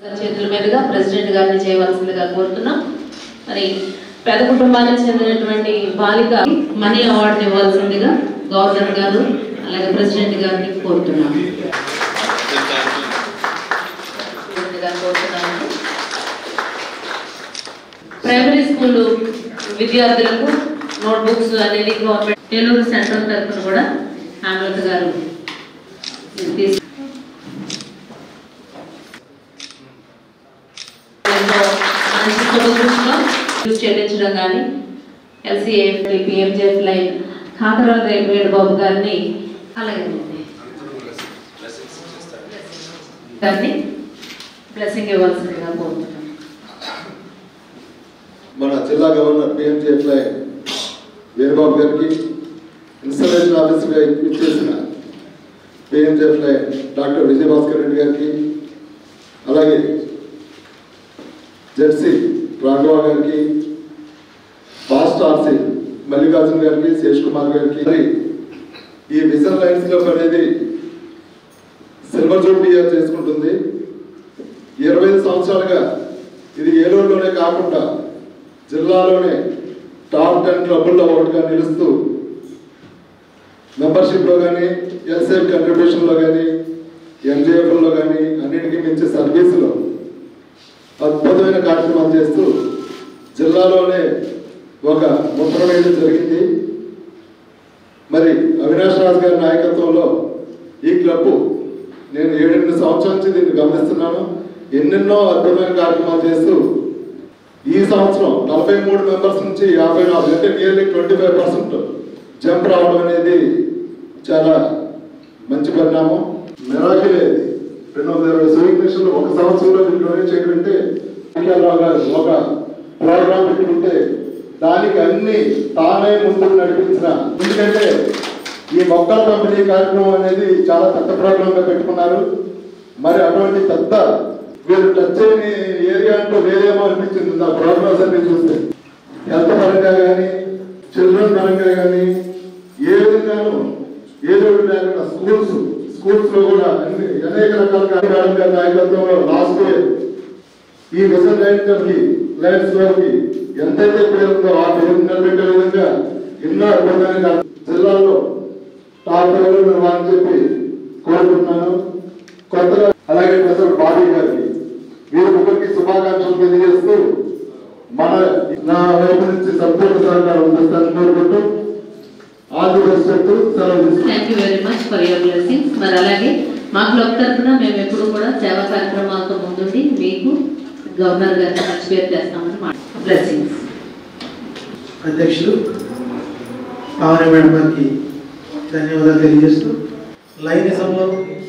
చేతుల మీదుగా ప్రెసిడెంట్ గారిని చేయవలసిందిగా కోరుతున్నాం. మరి పేద కుటుంబానికి చెందినటువంటి బాలిక మనీ అవార్డు ఇవ్వాల్సిందిగా గవర్నర్ గారు అలాగే ప్రెసిడెంట్ గారిని కోరుతున్నాం. ప్రైమరీ స్కూల్ విద్యార్థులకు నోట్బుక్స్ అనేది గవర్నమెంట్ ఏలూరు సెంట్రల్ తరఫున కూడా హేమలత గారు చెల్లించడం కానీ LCA PMJF lion Kakarala Repedu Babu గారిని అలాగే గారిని బ్లెస్సింగ్ ఇవ్వాల్సిందిగా కోరుతున్నాం. మన జిల్లా గవర్నర్ పిఎంజెఫ్ లైన్ వీరబాబు గారికి, ఇన్స్టాలేషన్ ఆఫీసర్గా ఇచ్చేసిన PMJF lion doctor Vijayabhaskar Reddy గారికి, అలాగే జెడ్సీ రాఘవ గారికి, ఫాస్ట్ ఆర్సీ మల్లికార్జున గారికి, శేష్ కుమార్ గారికి. మరి ఈ విజన్ లైన్స్ క్లబ్ అనేది సిల్వర్ జూబ్లీ ఇయర్ చేసుకుంటుంది. 25 సంవత్సరాలుగా ఇది ఏలూరులోనే కాకుండా జిల్లాలోనే టాప్ 10 క్లబ్ల్లో ఒకటిగా నిలుస్తూ మెంబర్షిప్లో కానీ, ఎస్ఎఫ్ కంట్రిబ్యూషన్లో కానీ, ఎంజేఎఫ్లో కానీ అన్నిటికీ మించి సర్వీసులో అద్భుతమైన కార్యక్రమాలు చేస్తూ జిల్లాలోనే ఒక ముద్ర వేయడం జరిగింది. మరి అవినాష్ రాజు గారి నాయకత్వంలో ఈ క్లబ్ నేను 7-8 సంవత్సరాల నుంచి దీన్ని గమనిస్తున్నాను. ఎన్నెన్నో అద్భుతమైన కార్యక్రమాలు చేస్తూ ఈ సంవత్సరం 43 మెంబర్స్ నుంచి 54 అంటే నియర్లీ 25% జంప్ రావడం అనేది చాలా మంచి పరిణామం. మిరాకిల్ ఏది 220 స్వింగ్ మిషన్లు ఒక సంవత్సరంలో డొనేట్ చేయడం అంటే ఒక ప్రోగ్రామ్ పెట్టుకుంటే దానికి అన్ని తానే ముందుకు నడిపించిన. ఎందుకంటే ఈ మొక్కల పంపిణీ కార్యక్రమం అనేది చాలా పెద్ద ప్రోగ్రామ్గా పెట్టుకున్నారు. మరి అటువంటి పెద్ద వీళ్ళు టచ్ చేయని ఏరియా అంటూ లేదేమో అనిపించింది నా ప్రోగ్రామ్స్ అన్ని చూస్తే. హెల్త్ పరంగా కానీ, చిల్డ్రన్ పరంగా కానీ ఏ విధంగానూ ఏదో లేకుండా స్కూల్స్ లో కూడా అనేక రకాల కార్యక్రమాల నాయకత్వంలో లాస్ట్ ఇయర్ ఈ విజన్ లైన్స్ వారికి ఎంతైతే పేరుందో ఆ పేరు నిలబెట్టే విధంగా ఎన్నో అద్భుతమైన జిల్లాలో టాప్ అని చెప్పి కోరుకుంటున్నాను. కొత్తగా అలాగే ప్రొఫెసర్ బాబీ గారికి వీరి ముగ్గురికి శుభాకాంక్షలు తెలియజేస్తూ నా వైపు నుంచి సంపూర్ణ సహకారం అందిస్తానని కోరుకుంటూ thank you very much for your blessings. మరి అలాగే మా క్లబ్ తరఫున మేము ఎప్పుడు కూడా సేవా కార్యక్రమాలతో ముందుండి మీకు గవర్నర్ గారిని మంచి పేరు చేస్తామని బ్లెస్సింగ్స్. అధ్యక్షులు పావని మేడం గారికి ధన్యవాదాలు తెలియజేస్తూ లైనిజంలో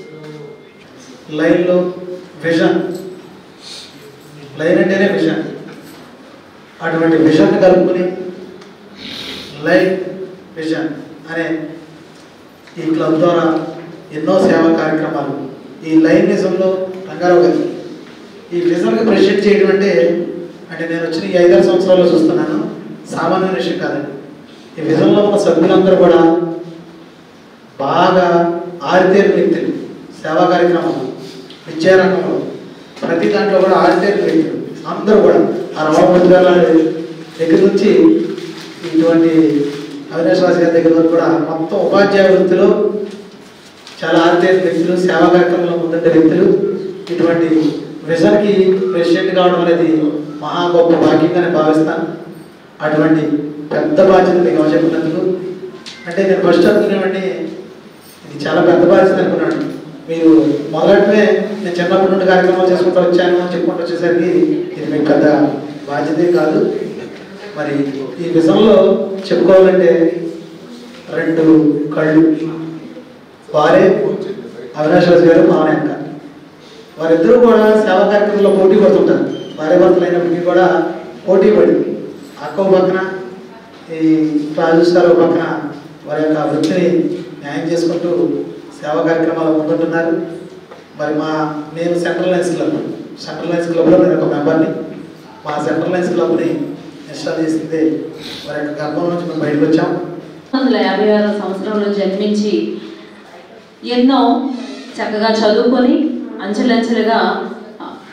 లైన్లో విజన్, లైన్ అంటేనే విజన్, అటువంటి విజన్ కలుపుకుని లైన్ విజన్ అనే ఈ క్లబ్ ద్వారా ఎన్నో సేవా కార్యక్రమాలు ఈ లైనిజంలో రంగారావు గారు ఈ విజన్కి ప్రెజెంట్ చేయడం అంటే నేను వచ్చిన ఈ 5 సంవత్సరాల్లో చూస్తున్నాను, సామాన్య విషయం కాదండి. ఈ విజన్లో ఉన్న సభ్యులందరూ కూడా బాగా ఆరితేరు వ్యక్తులు, సేవా కార్యక్రమాలు, విద్యారంగంలో ప్రతి దాంట్లో కూడా ఆరితేరు వ్యక్తులు అందరూ కూడా ఆ రామమూర్తి గారి దగ్గర నుంచి ఇటువంటి అవినాష్ రాజు గారి దగ్గర వరకు కూడా మొత్తం ఉపాధ్యాయ వృత్తిలో చాలా ఆరితేరు వ్యక్తులు, సేవా కార్యక్రమంలో ముందుండే వ్యక్తులు. ఇటువంటి విజన్కి ప్రెసిడెంట్ కావడం అనేది మహా గొప్ప భాగ్యంగానే భావిస్తాను. అటువంటి పెద్ద బాధ్యత మీకు చెప్పినందుకు నేను ఫస్ట్ అనుకునేవాడిని ఇది చాలా పెద్ద బాధ్యత అనుకున్నాను. మీరు మొదలనే నేను చిన్నప్పటి నుండి కార్యక్రమాలు చేసుకుంటూ వచ్చాను అని చెప్పుకుంటూ వచ్చేసరికి ఇది మీకు పెద్ద బాధ్యతే కాదు. మరి ఈ విజన్లో చెప్పుకోవాలంటే 2 కళ్ళు, వారే అవినాష్ రాజు గారు, పావని అక్క. వారిద్దరూ కూడా సేవా కార్యక్రమంలో పోటీ పడుతుంటారు. భార్య భర్తలు అయినప్పటికీ కూడా పోటీ పడి అక్క పక్కన ఈ రాజు సార్ పక్కన వారి యొక్క వృత్తిని న్యాయం చేసుకుంటూ సేవా కార్యక్రమాలు ముందుంటున్నారు. మరి నేను సెంట్రల్ లైన్స్ క్లబ్లో నేను ఒక మెంబర్ని. మా సెంట్రల్ లైన్స్ క్లబ్ని ఇన్స్టాల్ చేసింది వారి యొక్క గర్భం నుంచి మేము బయటకు వచ్చాం. 1956 సంవత్సరంలో జన్మించి ఎన్నో చక్కగా చదువుకొని అంచెలంచెలుగా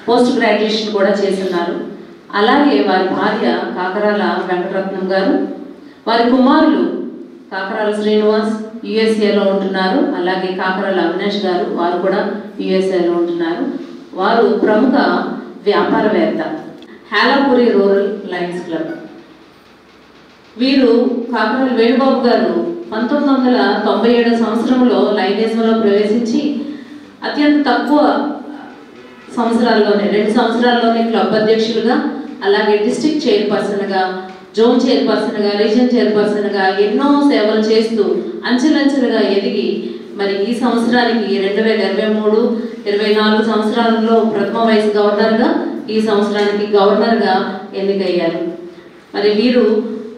పోస్ట్ గ్రాడ్యుయేషన్ కూడా చేస్తున్నారు. అలాగే వారి భార్య కాకరాల వెంకటరత్నం గారు, వారి కుమారులు కాకరాల శ్రీనివాస్ యుఎస్ఏలో ఉంటున్నారు. అలాగే కాకరాల అవినాష్ గారు, వారు కూడా యుఎస్ఏలో ఉంటున్నారు. వారు ప్రముఖ వ్యాపారవేత్త, హాలాపురి రూరల్ లయన్స్ క్లబ్. వీరు కాకరాల వేణుబాబు గారు 1997 సంవత్సరంలో లైనిజంలో ప్రవేశించి అత్యంత తక్కువ సంవత్సరాల్లోనే 2 సంవత్సరాల్లోనే క్లబ్ అధ్యక్షులుగా, అలాగే డిస్ట్రిక్ట్ చైర్పర్సన్గా, జోన్ చైర్పర్సన్గా, రీజన్ చైర్పర్సన్గా ఎన్నో సేవలు చేస్తూ అంచెలంచెలుగా ఎదిగి మరి ఈ సంవత్సరానికి 2023-24 సంవత్సరాలలో ప్రథమ వయసు గవర్నర్గా, ఈ సంవత్సరానికి గవర్నర్గా ఎన్నికయ్యారు. మరి వీరు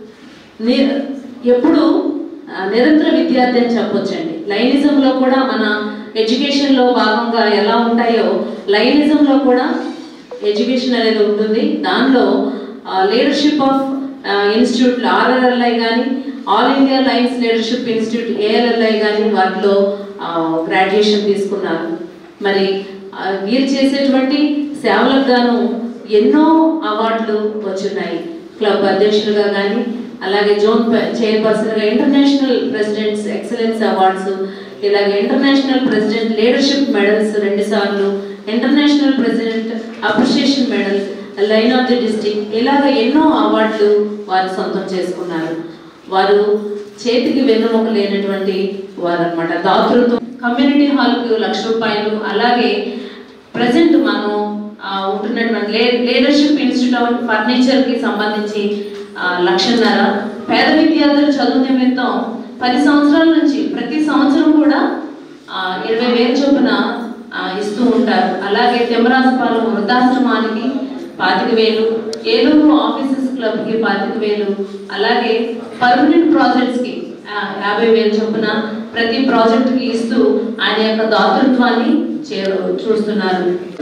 ఎప్పుడు నిరంతర విద్యార్థి అని చెప్పొచ్చండి. లైనిజంలో కూడా మన ఎడ్యుకేషన్లో భాగంగా ఎలా ఉంటాయో లైనిజంలో కూడా ఎడ్యుకేషన్ అనేది ఉంటుంది. దానిలో లీడర్షిప్ ఆఫ్ ఇన్స్టిట్యూట్లు ఆర్ఆర్ఎల్ఐ కానీ, all India lions leadership institute ALLI కానీ వాటిలో గ్రాడ్యుయేషన్ తీసుకున్నారు. మరి వీరు చేసేటువంటి సేవలకు గాను ఎన్నో అవార్డులు వచ్చున్నాయి. క్లబ్ అధ్యక్షులుగా కానీ, అలాగే జోన్ చైర్పర్సన్గా ఇంటర్నేషనల్ ప్రెసిడెంట్స్ ఎక్సలెన్స్ అవార్డ్స్, ఇలాగే ఇంటర్నేషనల్ ప్రెసిడెంట్ లీడర్షిప్ మెడల్స్ 2 సార్లు, international president appreciation medals, lion of the district, ఇలాగ ఎన్నో అవార్డులు వారు సొంతం చేసుకున్నారు. వారు చేతికి వెన్నుముక లేనటువంటి వారు అనమాట. దాతృత్వం. కమ్యూనిటీ హాల్కు ₹1,00,000, అలాగే ప్రజెంట్ మనం ఉంటున్నటువంటి లీడర్షిప్ ఇన్స్టిట్యూట్ ఆఫ్ ఫర్నిచర్కి సంబంధించి 1,00,000. పేద విద్యార్థులు చదువు నిమిత్తం 10 సంవత్సరాల నుంచి ప్రతి సంవత్సరం కూడా 20,000 చొప్పున ఇస్తూ ఉంటారు. అలాగే తెమ్మరాజపాలెం వృద్ధాశ్రమానికి 25,000, ఏలూరు ఆఫీసెస్ క్లబ్కి 25,000, అలాగే పర్మనెంట్ ప్రాజెక్ట్స్కి 50,000 చొప్పున ప్రతి ప్రాజెక్టుకి ఇస్తూ ఆయన యొక్క దాతృత్వాన్ని చూస్తున్నారు.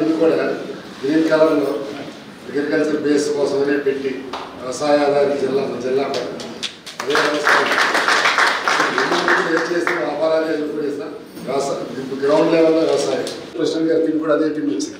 అగ్రికల్చర్ బేస్ కోసమనే పెట్టి వ్యవసాయ ఆధారిత జిల్లా ఏం చేసిన వ్యాపారాలు ఎప్పుడు చేసిన వ్యవసాయం, ఇప్పుడు గ్రౌండ్ లెవెల్లో వ్యవసాయం. ప్రెసిడెంట్ గారి టీం కూడా అదే టీం వచ్చింది.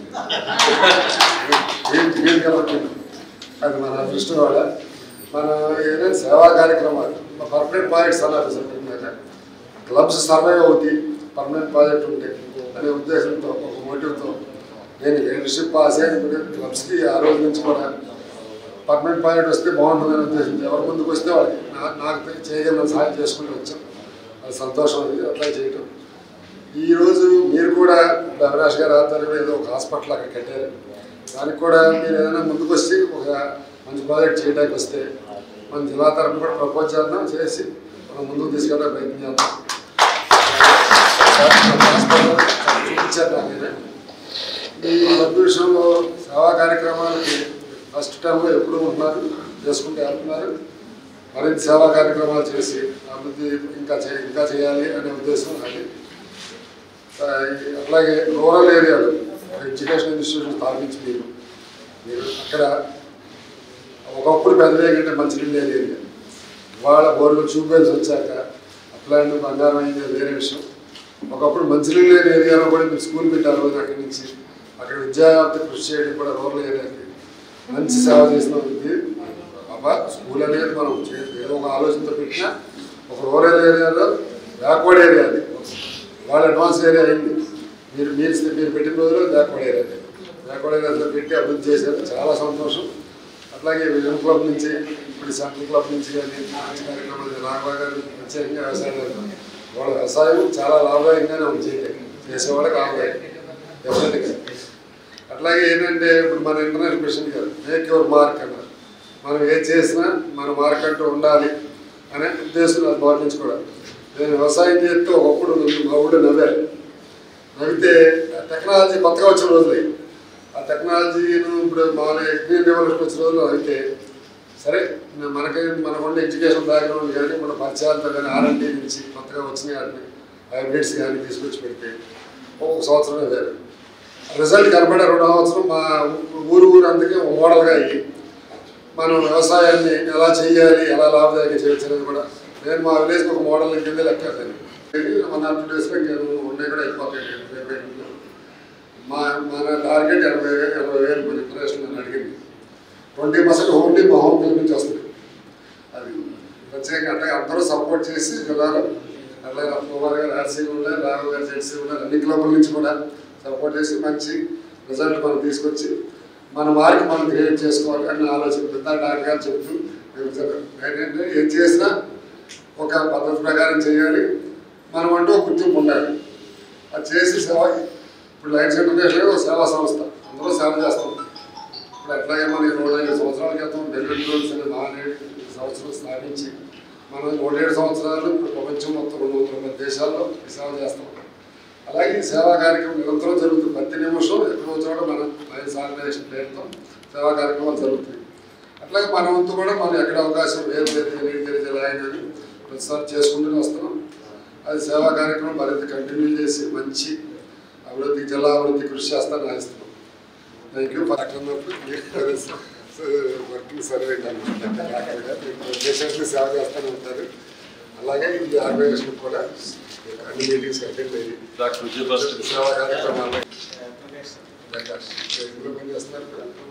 టీం అది మన అదృష్టం వల్ల మన ఏదైనా సేవా కార్యక్రమాలు పర్మనెంట్ ప్రాజెక్ట్స్ అన్నారు సార్. క్లబ్స్ సర్వైవ్ అవుతాయి పర్మనెంట్ ప్రాజెక్ట్ ఉంటే అనే ఉద్దేశంతో, ఒక మోటివ్తో నేను లీడర్షిప్ పాస్ అయ్యి క్లబ్స్కి ఆ రోజు నుంచి కూడా పర్మనెంట్ ప్రాజెక్ట్ వస్తే బాగుంటుందని ఉద్దేశంతో ఎవరి ముందుకు వస్తే వాళ్ళకి నాకు చేయగలను సహాయం చేసుకుంటూ వచ్చాం. అది సంతోషం. అది అట్లా చేయటం. ఈరోజు మీరు కూడా అవినాష్ గారు ఆధ్వర్యంలో ఏదో ఒక హాస్పిటల్ అక్కడ కట్టారు. దానికి కూడా మీరు ఏదైనా ముందుకు వచ్చి ఒక మంచి ప్రాజెక్ట్ చేయడానికి వస్తే మన జిల్లా తరఫున కూడా ప్రపోజ్ చేద్దాం, చేసి మనం ముందుకు తీసుకెళ్ళడానికి ప్రయత్నం చేద్దాం. హాస్పిటల్ చూపించారు. నాకైనా ఈ మధ్య విషయంలో సేవా కార్యక్రమాలకి ఫస్ట్ టైంలో ఎప్పుడు ఉంటున్నారు, చేసుకుంటూ వెళ్తున్నారు. మరింత సేవా కార్యక్రమాలు చేసి అభివృద్ధి ఇంకా చేయాలి అనే ఉద్దేశం అది. అట్లాగే రూరల్ ఏరియాలో ఎడ్యుకేషన్ ఇన్స్టిట్యూషన్ స్థాపించి మీరు అక్కడ ఒకప్పుడు పెద్దవేగ అంటే మంచినీళ్ళు ఏరియా, వాళ్ళ బోర్లు ట్యూబ్వెల్స్ వచ్చాక అట్లాంటి బంగారం అయింది వేరే విషయం. ఒకప్పుడు మంచినీళ్ళు లేని ఏరియాలో కూడా మీరు స్కూల్ పెట్టారు. అక్కడి నుంచి అక్కడ విద్యావ్యాప్తి కృషి చేయడం కూడా రూరల్ ఏరియాకి మంచి సేవ చేసిన ఉంది. అబ్బా స్కూల్ అనేది మనం ఏదో ఒక ఆలోచనతో పెట్టినా ఒక రూరల్ ఏరియాలో బ్యాక్వర్డ్ ఏరియా అది, వాళ్ళ అడ్వాన్స్ ఏరియా అయింది. మీరు పెట్టిన రోజుల్లో బ్యాక్వర్డ్ ఏరియాలో పెట్టి అభివృద్ధి చేశారు. చాలా సంతోషం. అట్లాగే విజన్ క్లబ్ నుంచి ఇప్పుడు సెంట్రల్ క్లబ్ నుంచి కానీ మంచి కార్యక్రమాలు రాఘవ గారు ప్రత్యేకంగా వ్యవసాయం వాళ్ళ వ్యవసాయం చాలా లాభదాయకంగానే ఉంది. చేసేవాళ్ళకి లాభదాయకం డెఫినెట్గా. అట్లాగే ఏంటంటే ఇప్పుడు మన ఇంటర్నేషనల్ ప్రెసిడెంట్ గారు మేక్ యువర్ మార్క్ అన్నారు. మనం ఏది చేసినా మన మార్క్ అంటూ ఉండాలి అనే ఉద్దేశం అది భావించి కూడా నేను వ్యవసాయం చేస్తే ఒకప్పుడు మా ఊళ్ళో నవ్వితే టెక్నాలజీ కొత్తగా వచ్చిన రోజులు ఆ టెక్నాలజీను ఇప్పుడు మన ఎగ్రీన్ రెవల్యూషన్ వచ్చిన రోజులు అయితే సరే మనకుండే ఎడ్యుకేషన్ బ్యాక్గ్రౌండ్ కానీ మన పరిచయాలతో కానీ R&D నుంచి కొత్తగా వచ్చినాయి వాటిని హైబ్రిడ్స్ కానీ తీసుకొచ్చి పెడితే ఒక సంవత్సరమే వేరు రిజల్ట్ కనబడే 2వ సంవత్సరం మా ఊరు అందుకే మోడల్గా అయ్యి మనం వ్యవసాయాన్ని ఎలా చేయాలి, ఎలా లాభదాయకంగా చేయొచ్చు అనేది కూడా నేను మా విలేజ్కి ఒక మోడల్ కింద లెక్కాను. 1 or 2 daysలో నేను ఉన్నాయి కూడా అయిపోతాయి. మన టార్గెట్ 80,000 మన ఇంటర్నేషనల్ అడిగింది. 20% ఓన్లీ మా హోమ్ క్లబ్ నుంచి వస్తుంది. అది ప్రత్యేకంగా అంటే అందరూ సపోర్ట్ చేసి జిల్లాలో అలాగే కుమార్ గారు ఆర్సీ ఉన్నారు, రాఘవ్ గారు జెడ్సీ ఉన్నారు, అన్ని క్లబ్ల నుంచి కూడా సపోర్ట్ చేసి మంచి రిజల్ట్ మనం తీసుకొచ్చి మన మార్క్ మనం క్రియేట్ చేసుకోవాలి అని ఆలోచన డాక్టర్ గారు చెప్తూ ఏంటంటే ఏం చేసినా ఒక పద్ధతి ప్రకారం చేయాలి, మనం అంటూ ఒక గుర్తింపు ఉండాలి. అది చేసి సేవ ఇప్పుడు లైన్స్ ఇంటర్నేషనల్ ఒక సేవా సంస్థ, అందరూ సేవ చేస్తాం. ఇప్పుడు అట్లాగే మనం 25 సంవత్సరాల క్రితం బెల్వెట్ రోడ్స్ అనే సంవత్సరం స్థాపించి మనం 107 సంవత్సరాలు ఇప్పుడు ప్రపంచం మొత్తం 230 దేశాల్లో సేవ చేస్తాం. అలాగే ఈ సేవా కార్యక్రమం నిరంతరం జరుగుతుంది. ప్రతి నిమిషం ఎక్కడో చోట మన లైన్స్ ఆర్గనైజేషన్ పేరుతో సేవా కార్యక్రమాలు జరుగుతాయి. అట్లాగే మన వంతు కూడా మనం ఎక్కడ అవకాశం వేరు తెలియజేయాలని ప్రతిసారి చేసుకుంటూనే వస్తున్నాం. అది సేవా కార్యక్రమం మరింత కంటిన్యూ చేసి మంచి అభివృద్ధి జిల్లా అభివృద్ధి కృషి చేస్తానని ఆశిస్తున్నాం. థ్యాంక్ యూ ఫర్ వర్కింగ్ సర్వే దేశానికి సేవ చేస్తూనే ఉంటారు. అలాగే ఈ ఆర్గనైజేషన్ కూడా అన్ని మీటింగ్స్ అటెండ్ అయ్యి సేవా కార్యక్రమాలు పనిచేస్తున్నారు.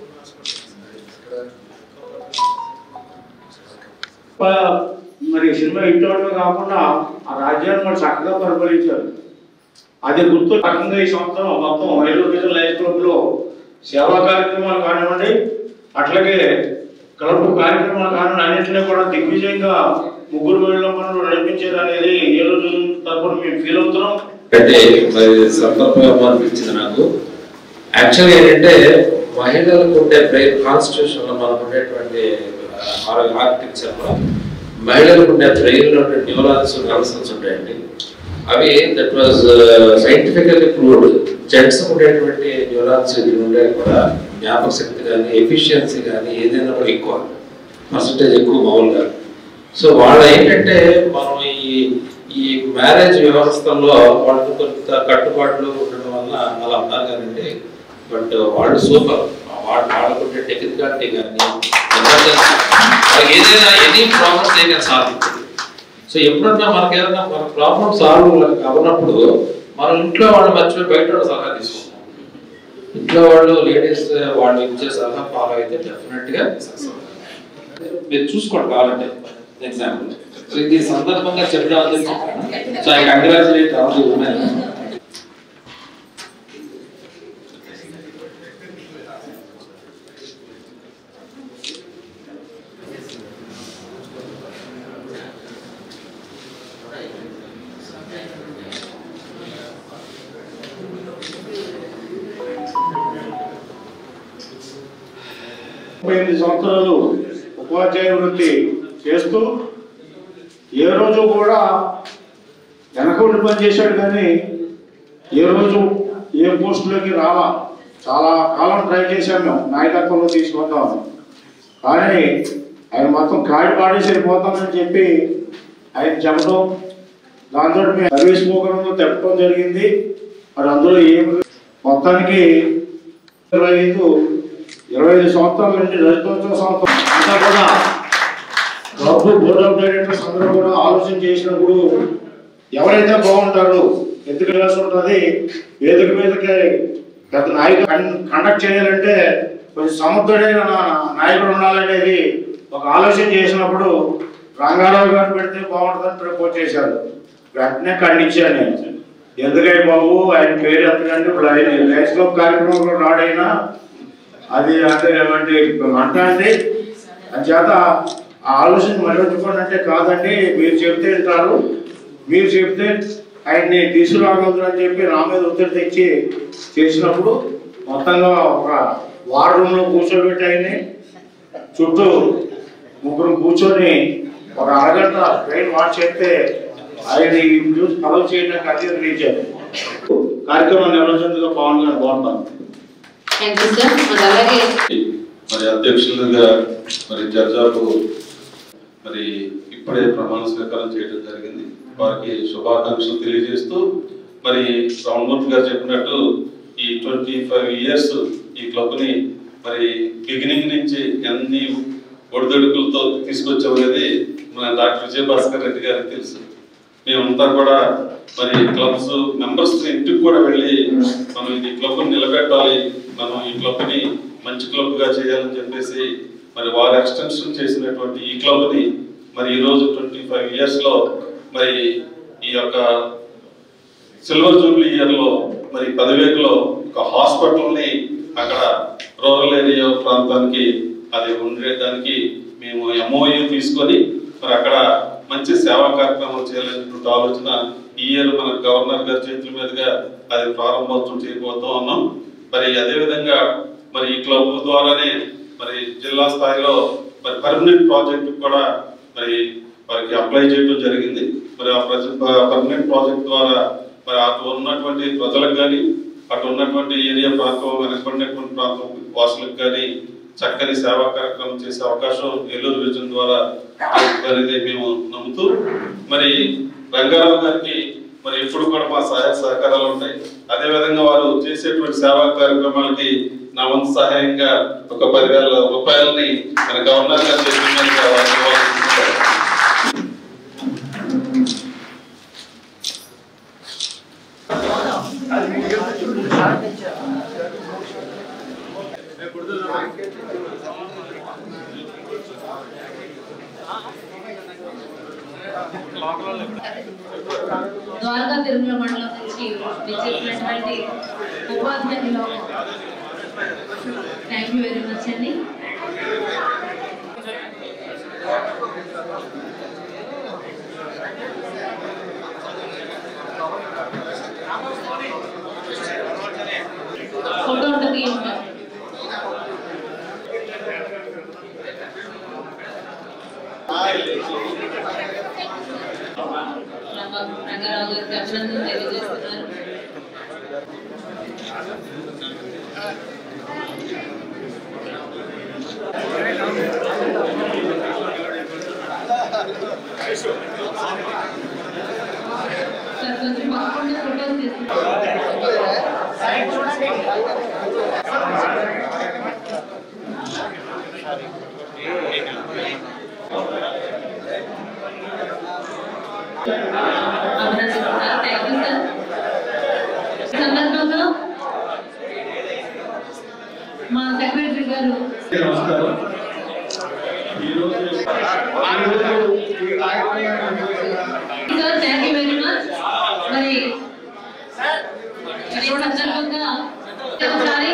మరి సినిమా ఇటువంటి కాకుండా ఆ రాజ్యాన్ని మరి చక్కగా పరిపాలించారు. అది గుర్తు రకంగా ఈ సంవత్సరం మొత్తం 5 రోజుల లైఫ్ క్లబ్లో సేవా కార్యక్రమాలు కానివ్వండి, అట్లాగే క్లబ్ కార్యక్రమాలు కానివ్వండి, అన్నింటినీ కూడా దిగ్విజయంగా 3 వేల మంది నడిపించారు అనేది ఏ రోజు తరపున మేము ఫీల్ అవుతున్నాం. అంటే మరి సందర్భంగా అనిపించింది నాకు. యాక్చువల్గా ఏంటంటే మహిళలకు ఉండే బ్రెయిన్ కాన్స్టిట్యూషన్ లో మనకు ఉండేటువంటి ఆర్కిటెక్చర్లో మహిళలకు ఉండే బ్రెయిన్లో ఉండే న్యూరాన్స్ కనెక్షన్స్ ఉంటాయండి. అవి that was scientifically proved. Gents ఉండేటువంటి న్యూరాన్స్ ఉండే కూడా జ్ఞాపక శక్తి కానీ ఎఫిషియన్సీ కానీ ఏదైనా కూడా ఎక్కువ పర్సంటేజ్ ఎక్కువ మామూలుగా. సో వాళ్ళు ఏంటంటే మనం ఈ మ్యారేజ్ వ్యవస్థలో వాళ్ళు కొంత కట్టుబాట్లు ఉండడం వల్ల అలా ఉన్నారు కానండి. బట్ వాళ్ళు సూపర్. వాళ్ళకుంటే టెక్నికాలిటీ కానీ ఏదైనా ఎనీ ప్రాబ్లమ్స్ ఏదైనా సాల్వ్. సో ఎప్పుడన్నా మనకి ఏదైనా మన ప్రాబ్లమ్ సాల్వ్ అవ్వనప్పుడు మనం ఇంట్లో వాళ్ళు మర్చిపోయి బయట వాళ్ళు సలహా తీసుకుంటాం. ఇంట్లో వాళ్ళు లేడీస్ వాళ్ళు ఇచ్చే సలహా ఫాలో అయితే డెఫినెట్గా సక్సెస్ అవుతారు. మీరు చూసుకోండి కావాలంటే ఎగ్జాంపుల్. సో ఇది సందర్భంగా చెప్పడం అందరికీ. So I congratulate all the women. సంవత్సరాలు ఉపాధ్యాయ వృత్తి చేస్తూ ఏ రోజు కూడా వెనకబడి పని చేశాడు, కానీ ఏ రోజు ఏ పోస్టులోకి రావా. చాలా కాలం ట్రై చేశాం మేము నాయకత్వంలో తీసుకుందాం, కానీ ఆయన మొత్తం కాడి పాడేసి వెళ్ళిపోతామని చెప్పి ఆయన చెప్పడం, దాంతో మేము సర్వీస్ ప్రోగ్రాంలో తెప్పడం జరిగింది. మరి అందులో ఏమి మొత్తానికి 25 సంవత్సరాల నుండి రజతోత్సవ సంవత్సరం అంతా కూడా క్లబ్ బోర్డ్ ఆఫ్ డైరెక్టర్స్ అందరూ కూడా ఆలోచన చేసినప్పుడు ఎవరైతే బాగుంటారో ఎందుకు ఉంటుంది వేదిక మీదకి గత నాయకుడు కండక్ట్ చేయాలంటే కొంచెం సమర్థుడైన నాయకుడు ఉండాలనేది ఒక ఆలోచన చేసినప్పుడు రంగారావు గారు పెడితే బాగుంటుందని ప్రపోజ్ చేశారు. వెంటనే ఖండించాను నేను. ఎందుకై బాబు ఆయన పేరు ఎంతకంటే ఇప్పుడు ఆయన లైన్స్ క్లబ్ కార్యక్రమంలో రాడైనా అది అంటే అంట అండి. అంచేత ఆ ఆలోచన మరొకటి అంటే కాదండి, మీరు చెప్తే వింటారు, మీరు చెప్తే ఆయన్ని తీసుకురాగలరు అని చెప్పి నా మీద ఒత్తిడి తెచ్చి చేసినప్పుడు మొత్తంగా ఒక వార్ రూమ్లో కూర్చోబెట్టి ఆయన్ని చుట్టూ 3 కూర్చొని ఒక అరగంట ట్రైన్ వాచ్ చేస్తే ఆయన న్యూస్ కవర్ చేయడానికి అంగీకరించారు. కార్యక్రమం నిర్వహించేందుకు పవన్ గారు బాగుంటాను. మరి అధ్యక్షులుగా మరి జర్జాకు మరి ఇప్పుడే ప్రమాణ స్వీకారం చేయడం జరిగింది. వారికి శుభాకాంక్షలు తెలియజేస్తూ మరి రామమూర్తి గారు చెప్పినట్టు ఈ 25 years ఈ క్లబ్ని మరి బిగినింగ్ నుంచి ఎన్ని ఒడిదొడుకులతో తీసుకొచ్చామనేది మన డాక్టర్ విజయభాస్కర్ రెడ్డి గారికి తెలుసు. మేమంతా కూడా మరి క్లబ్స్ మెంబర్స్ ఇంటికి కూడా వెళ్ళి మనం ఈ క్లబ్ని నిలబెట్టాలి, మనం ఈ క్లబ్ని మంచి క్లబ్గా చేయాలని చెప్పేసి మరి వారు ఎక్స్టెన్షన్ చేసినటువంటి ఈ క్లబ్ని మరి ఈరోజు 25 yearsలో మరి ఈ యొక్క సిల్వర్ జూబ్లీ ఇయర్లో మరి 10 ఒక హాస్పిటల్ని అక్కడ రూరల్ ఏరియా ప్రాంతానికి అది ఉండేదానికి మేము MOU తీసుకొని మరి అక్కడ మంచి సేవా కార్యక్రమాలు చేయాలనేటువంటి ఆలోచన ఈ ఇయర్ మన గవర్నర్ గారి చేతుల మీదుగా అది ప్రారంభోత్సవం చేయబోతూ ఉన్నాం. మరి అదేవిధంగా మరి ఈ క్లబ్ ద్వారానే మరి జిల్లా స్థాయిలో మరి పర్మనెంట్ ప్రాజెక్ట్ కూడా మరి వారికి అప్లై చేయడం జరిగింది. మరి ఆ పర్మనెంట్ ప్రాజెక్ట్ ద్వారా మరి అటు ఉన్నటువంటి ప్రజలకు కానీ అటు ఉన్నటువంటి ఏరియా ప్రాంతం వెనకబడినటువంటి ప్రాంతం వాసులకు కానీ చక్కని సేవా కార్యక్రమం చేసే అవకాశం ఏలూరు విజన్ ద్వారా అనేది మేము నమ్ముతూ మరి రంగారావు గారికి మరి ఎప్పుడు కూడా మా సహాయ సహకారాలు ఉంటాయి. అదేవిధంగా వారు చేసేటువంటి సేవా కార్యక్రమాలకి నా వంతు సహాయంగా ఒక 10,000 రూపాయలని మన గవర్నర్ గారు చేసిన ద్వారకా తిరుమల మండలం నుంచి విచ్చేసినటువంటి ఉపాధ్యాయులు థ్యాంక్ యూ వెరీ మచ్ అండి. ఫోటో ఉంటుంది రంగారావు గారికి అభినందనలు తెలియజేస్తున్నారు. సార్ కొంచెం పక్కకుండా ఫోటోస్ తీసుకుంటారు. అభినందిస్తున్నారు. Thank you sir. సందర్భంగా మా సెక్రటరీ గారు నమస్కారం. Sir thank you very much. మరి సందర్భంగా ఒకసారి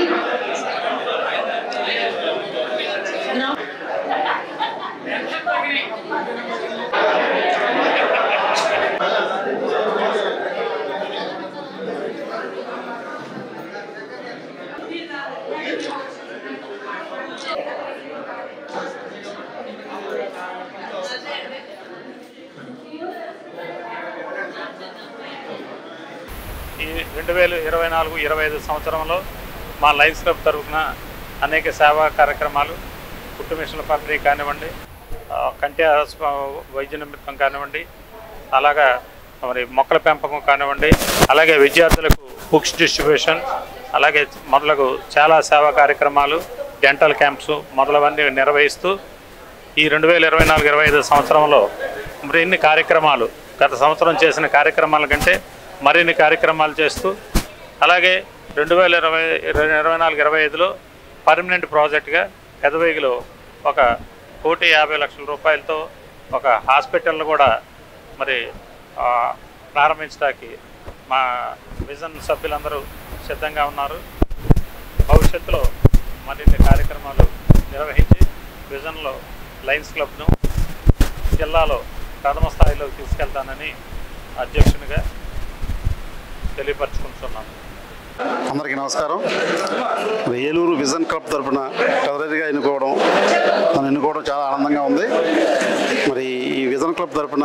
ఈ 2024-25 సంవత్సరంలో మా లయన్స్ క్లబ్ తరఫున అనేక సేవా కార్యక్రమాలు పుట్టు మిషన్ల పంపిణీ కానివ్వండి, కంటి వైద్య నిమిత్తం కానివ్వండి, అలాగా మరి మొక్కల పెంపకం కానివ్వండి, అలాగే విద్యార్థులకు బుక్స్ డిస్ట్రిబ్యూషన్, అలాగే మొదలగు చాలా సేవా కార్యక్రమాలు, డెంటల్ క్యాంప్స్ మొదలవన్నీ నిర్వహిస్తూ ఈ 2024-25 సంవత్సరంలో మరిన్ని కార్యక్రమాలు గత సంవత్సరం చేసిన కార్యక్రమాల కంటే మరిన్ని కార్యక్రమాలు చేస్తూ అలాగే 2024-25లో పర్మనెంట్ ప్రాజెక్టుగా పెదవేగిలో 1,50,00,000 రూపాయలతో ఒక హాస్పిటల్ను కూడా మరి ప్రారంభించడానికి మా విజన్ సభ్యులందరూ సిద్ధంగా ఉన్నారు. భవిష్యత్తులో మరిన్ని కార్యక్రమాలు నిర్వహించి విజన్లో లయన్స్ క్లబ్ను జిల్లాలో ప్రథమ స్థాయిలోకి తీసుకెళ్తానని అధ్యక్షునిగా తెలియపరచుకుంటున్నాను. అందరికీ నమస్కారం. ఏలూరు విజన్ క్లబ్ తరఫున ట్రెజరీగా నన్ను ఎన్నుకోవడం చాలా ఆనందంగా ఉంది. మరి ఈ విజన్ క్లబ్ తరఫున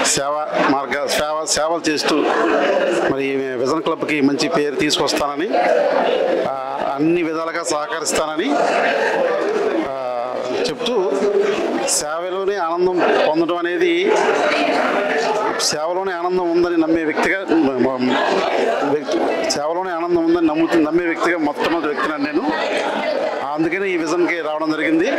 సేవలు చేస్తూ మరి విజన్ క్లబ్కి మంచి పేరు తీసుకొస్తానని, అన్ని విధాలుగా సహకరిస్తానని చెప్తూ, సేవలోనే ఆనందం పొందడం అనేది, సేవలోనే ఆనందం ఉందని నమ్మే వ్యక్తిగా నమ్మే వ్యక్తిగా మొట్టమొదటి వ్యక్తిని నేను. అందుకని ఈ విజన్కి రావడం జరిగింది.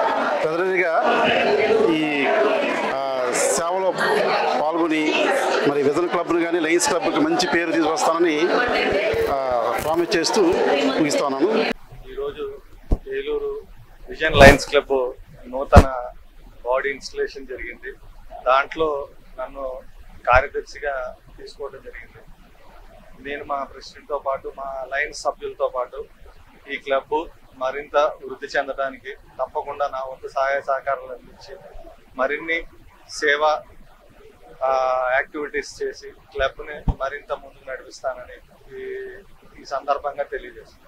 ప్రజలుగా ఈ సేవలో పాల్గొని మరి విజన్ క్లబ్ను కానీ లయన్స్ క్లబ్కి మంచి పేరు తీసుకొస్తానని ప్రామిస్ చేస్తూ ముగిస్తున్నాను. ఈరోజు ఏలూరు విజన్ లయన్స్ క్లబ్ నూతన బాడీ ఇన్స్టలేషన్ జరిగింది. దాంట్లో నన్ను కార్యదర్శిగా తీసుకోవడం జరిగింది. నేను మా ప్రెసిడెంట్తో పాటు మా లయన్స్ సభ్యులతో పాటు ఈ క్లబ్ మరింత వృద్ధి చెందడానికి తప్పకుండా నా వంతు సహాయ సహకారాలు అందించి మరిన్ని సేవా యాక్టివిటీస్ చేసి క్లబ్ని మరింత ముందుకు నడిపిస్తానని ఈ సందర్భంగా తెలియజేస్తున్నాను.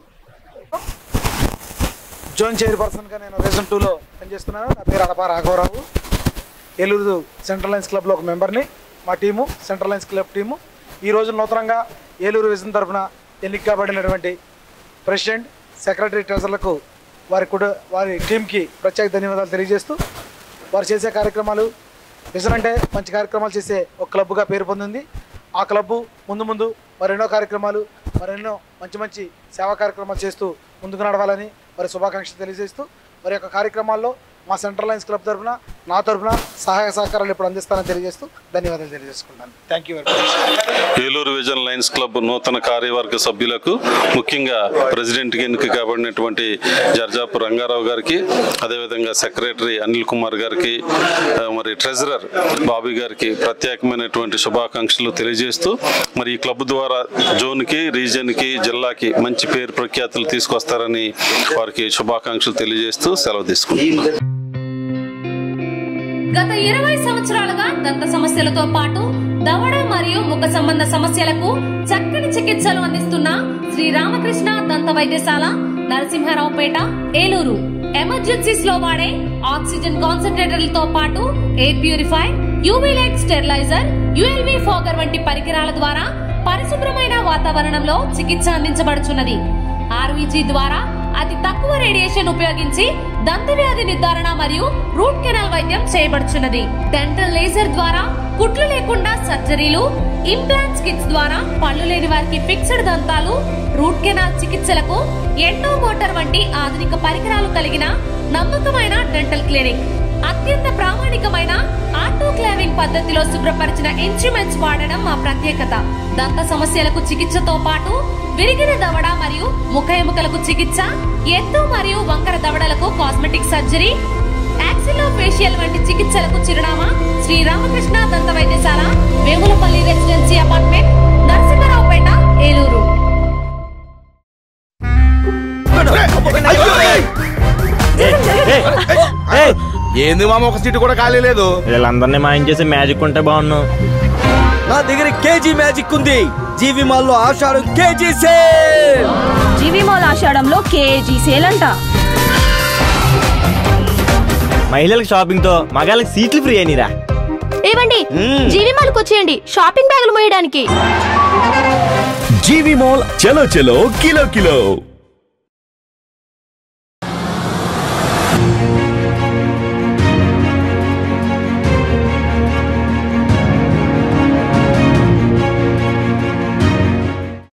జోన్ చైర్పర్సన్గా నేను రీజన్ 2లో పనిచేస్తున్నాను. నా పేరు అడపా రాఘవరావు. ఏలూరు సెంట్రల్ లయన్స్ క్లబ్లో ఒక మెంబర్ని. మా team central lions club team ఈరోజు నూతనంగా ఏలూరు విజన్ తరఫున ఎన్నిక కాబడినటువంటి ప్రెసిడెంట్, సెక్రటరీ, ట్రెజరర్లకు వారి టీంకి ప్రత్యేక ధన్యవాదాలు తెలియజేస్తూ వారు చేసే కార్యక్రమాలు విజన్ అంటే మంచి కార్యక్రమాలు చేసే ఒక క్లబ్గా పేరు పొందింది. ఆ క్లబ్బు ముందు మరెన్నో కార్యక్రమాలు మరెన్నో మంచి సేవా కార్యక్రమాలు చేస్తూ ముందుకు నడవాలని మరి శుభాకాంక్షలు తెలియజేస్తూ మరి యొక్క కార్యక్రమాల్లో మా సెంట్రల్ లయన్స్ క్లబ్ తరఫున నా తరఫున సహాయ సహకారాలు ఇప్పుడు అందిస్తానని తెలియజేస్తూ ధన్యవాదాలు తెలియజేసుకుంటాను. Thank you very much. Eluru vision lions club నూతన కార్యవర్గ సభ్యులకు, ముఖ్యంగా ప్రెసిడెంట్కి ఎన్నిక కాబడినటువంటి జర్జాపు రంగారావు గారికి, అదేవిధంగా సెక్రటరీ అనిల్ కుమార్ గారికి, మరి ట్రెజరర్ బాబీ గారికి ప్రత్యేకమైనటువంటి శుభాకాంక్షలు తెలియజేస్తూ మరి ఈ క్లబ్ ద్వారా జోన్కి, రీజియన్కి, జిల్లాకి మంచి పేరు ప్రఖ్యాతులు తీసుకొస్తారని వారికి శుభాకాంక్షలు తెలియజేస్తూ సెలవు తీసుకుంటున్నాను. గత 20 సంవత్సరాలుగా దంత సమస్యలతో పాటు దవడ మరియు ముఖ సంబంధ సమస్యలకు చక్కని చికిత్సలు అందిస్తున్న శ్రీ రామకృష్ణ దంత వైద్యశాల, నరసింహారావుపేట, ఏలూరు. ఎమర్జెన్సీస్ లో వాడే ఆక్సిజన్ కాన్సంట్రేటర్లతో పాటు air purify, UV light sterilizer, ULV fogger వంటి పరికరాల ద్వారా పరిశుభ్రమైన వాతావరణంలో చికిత్స అందించబడుచున్నది. ఆర్వీజీ ద్వారా అతి తక్కువ రేడియేషన్ ఉపయోగించి దంత వ్యాధి నిర్ధారణ మరియు రూట్ కెనాల్ వైద్యం చేయబడుచున్నది. డెంటల్ లేజర్ ద్వారా కుట్లు లేకుండా సర్జరీలు, ఇంప్లాంట్స్ కిట్స్ ద్వారా పళ్ళు లేని వారికి ఫిక్స్డ్ దంతాలు, రూట్ కెనాల్ చికిత్సలకు ఎండో మోటార్ వంటి ఆధునిక పరికరాలు కలిగిన నమ్మకమైన డెంటల్ క్లినిక్. అత్యంత ప్రామాణికమైన ఆటోక్లావింగ్ పద్ధతిలో శుభ్రపరిచిన ఇన్స్ట్రుమెంట్స్ వాడడం మా ప్రత్యేకత. దంత సమస్యలకు చికిత్సతో పాటు విరిగిన దవడ మరియు ముఖ ఎముకలకు చికిత్స, ఎత్తు మరియు వంకర దవడలకు కాస్మెటిక్ సర్జరీ, యాక్సిలో ఫేషియల్ వంటి చికిత్సలకు చిరునామా శ్రీ రామకృష్ణ దంత వైద్యశాల, వేములపల్లి రెసిడెన్సీ అపార్ట్మెంట్, నరసింహారావుపేట, ఏలూరు. ఏంది మామ, ఒక సీటు కూడా ఖాళీ లేదు. వీళ్ళందరినీ మాయం చేసి మ్యాజిక్ ఉంటే బాగున్నావు. నా దగ్గర కేజీ మ్యాజిక్ ఉంది. జీవి మాల్ లో ఆషాఢం కేజీ సేల్. జీవి మాల్ ఆషాఢంలో కేజీ సేల్ అంట. మహిళలకు షాపింగ్ తో మగాళ్ళకి సీట్లు ఫ్రీ అయినరా. ఏవండి, జీవి మాల్ కు వచ్చేయండి షాపింగ్ బ్యాగులు మోయడానికి. జీవి మాల్ చలో చలో కిలో కిలో.